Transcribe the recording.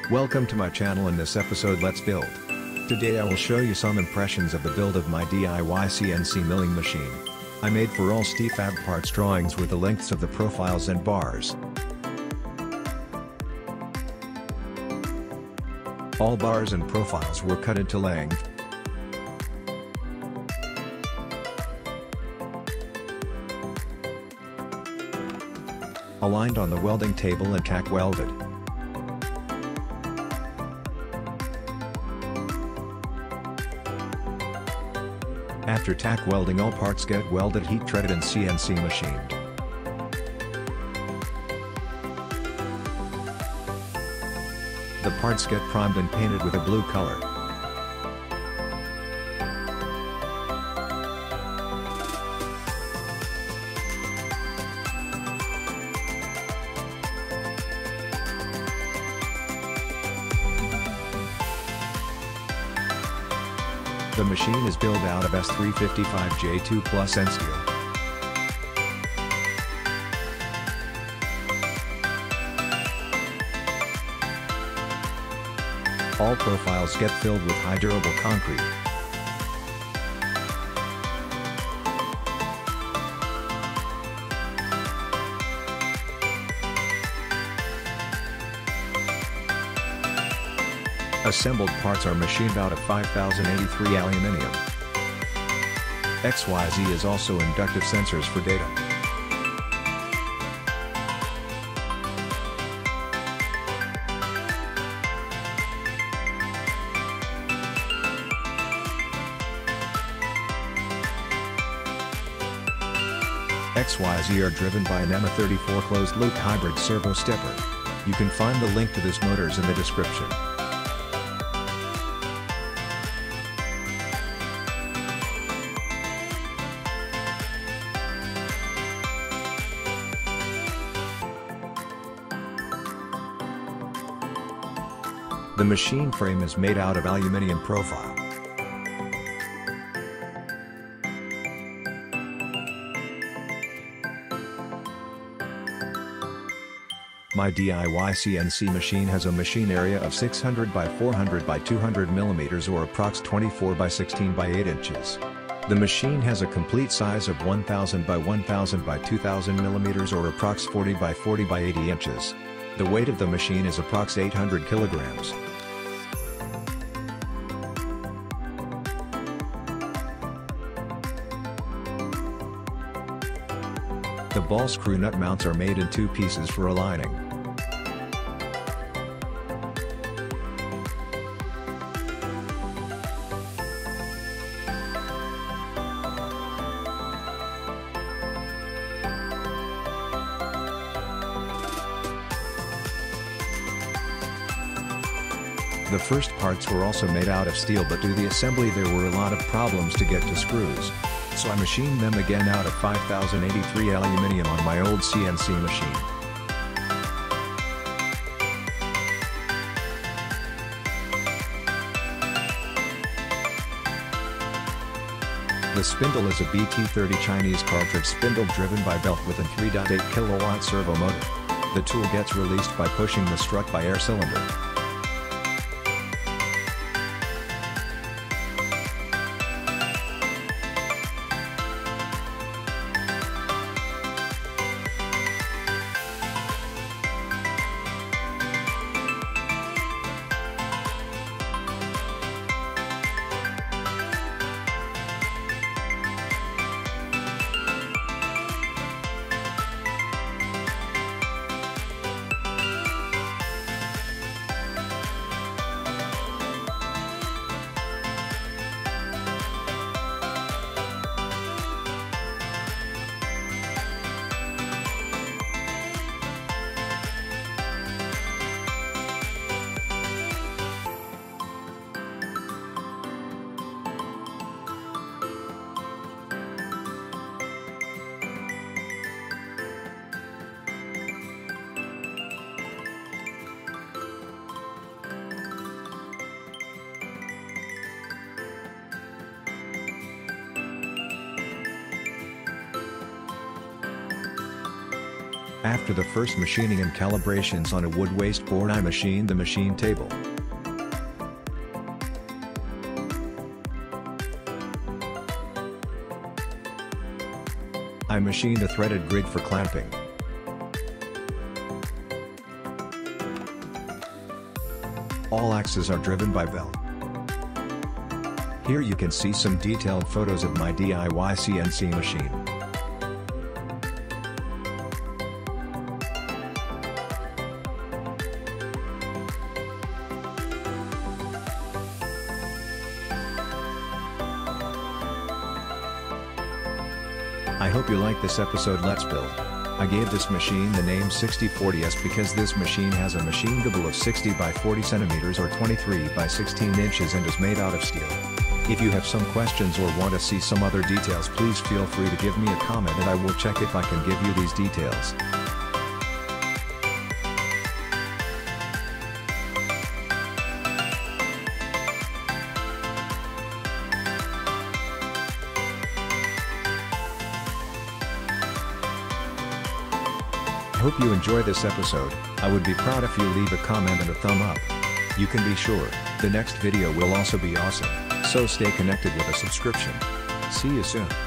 Welcome to my channel. In this episode, let's build. Today I will show you some impressions of the build of my DIY CNC milling machine. I made for all fab parts drawings with the lengths of the profiles and bars. All bars and profiles were cut into length. Aligned on the welding table and tack welded. After tack welding, all parts get welded, heat treated and CNC machined. The parts get primed and painted with a blue color. The machine is built out of S355J2 Plus N steel. All profiles get filled with high durable concrete. Assembled parts are machined out of 5083 aluminium. XYZ is also inductive sensors for data. XYZ are driven by an EMA 34 closed-loop hybrid servo stepper. You can find the link to this motors in the description. The machine frame is made out of aluminium profile. My DIY CNC machine has a machine area of 600 by 400 by 200 mm or approx 24 by 16 by 8 inches. The machine has a complete size of 1000 by 1000 by 2000 mm or approx 40 by 40 by 80 inches. The weight of the machine is approx 800 kilograms. The ball screw nut mounts are made in two pieces for aligning. The first parts were also made out of steel, but due to the assembly there were a lot of problems to get to screws. So I machined them again out of 5083 aluminium on my old CNC machine. The spindle is a BT30 Chinese cartridge spindle driven by belt with a 3.8 kW servo motor. The tool gets released by pushing the strut by air cylinder. After the first machining and calibrations on a wood waste board, I machined the machine table. I machined a threaded grid for clamping. All axes are driven by bell. Here you can see some detailed photos of my DIY CNC machine. I hope you like this episode. Let's build. I gave this machine the name 6040S because this machine has a machine table of 60 by 40 centimeters or 23 by 16 inches and is made out of steel. If you have some questions or want to see some other details, please feel free to give me a comment and I will check if I can give you these details. I hope you enjoy this episode. I would be proud if you leave a comment and a thumb up. You can be sure, the next video will also be awesome, so stay connected with a subscription. See you soon.